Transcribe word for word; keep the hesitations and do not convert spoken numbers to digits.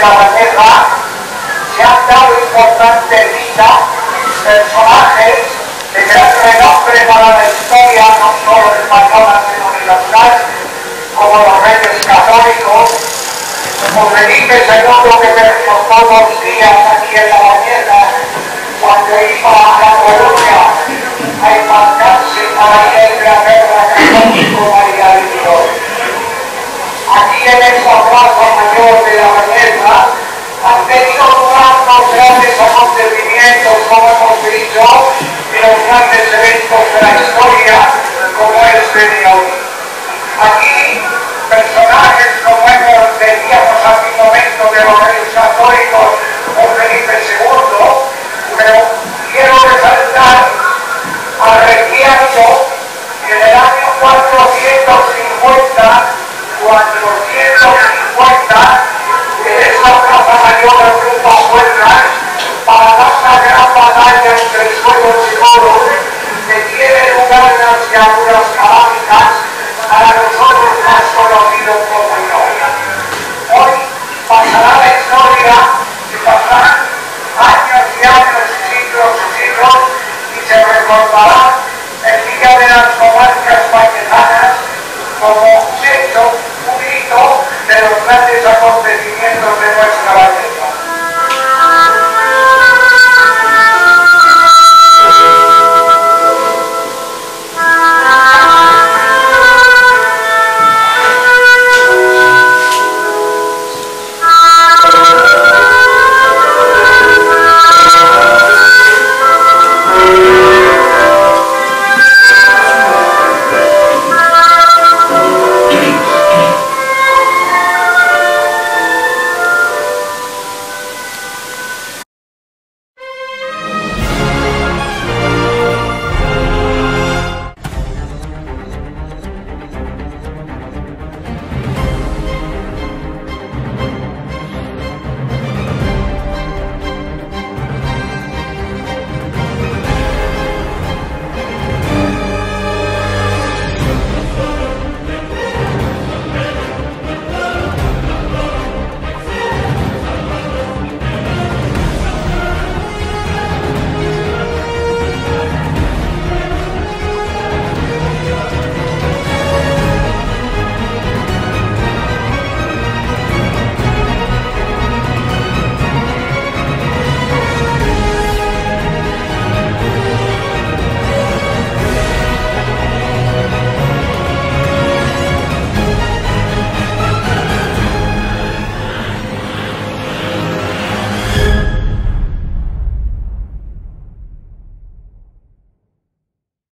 La Bañeza se han dado importantes citas, personajes de gran renombre para la historia, no solo española sino universal, como los reyes católicos, como Felipe segundo, que performó dos días aquí en La Bañeza cuando iba a la Colonia a embarcarse para ir a Inglaterra católico María de Dios. Aquí en esta plaza mayor de La Bañeza han tenido lugar los grandes acontecimientos, como hemos dicho, y los grandes eventos de la historia, como este de hoy. Aquí, personajes como hemos decíamos hace un momento de los reyes católicos o Felipe segundo, pero quiero resaltar a Requiardo, que en el año cuatrocientos cincuenta, cuatrocientos cincuenta, en esta plaza mayor del grupo Fuerzas, para dar la gran batalla entre suelos y moros, que tiene lugar en las llanuras calámicas, para nosotros más conocidos como Inoria. Hoy pasará la historia y pasarán años y años, siglos y siglos, y se recordará el Día de las Comarcas Vallesanas como un hecho, un hito de los grandes acontecimientos